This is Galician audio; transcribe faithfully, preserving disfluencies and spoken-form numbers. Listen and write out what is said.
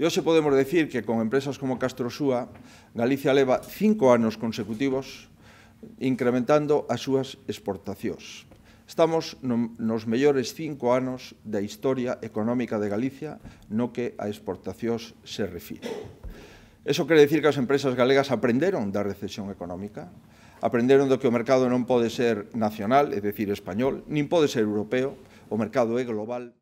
hoxe podemos decir que con empresas como Castrosúa, Galicia leva cinco anos consecutivos incrementando as súas exportacións. Estamos no, nos mellores cinco anos da historia económica de Galicia no que a exportacións se refire. Eso quere dicir que as empresas galegas aprenderon da recesión económica, aprenderon do que o mercado non pode ser nacional, é dicir, español, nin pode ser europeo, o mercado é global.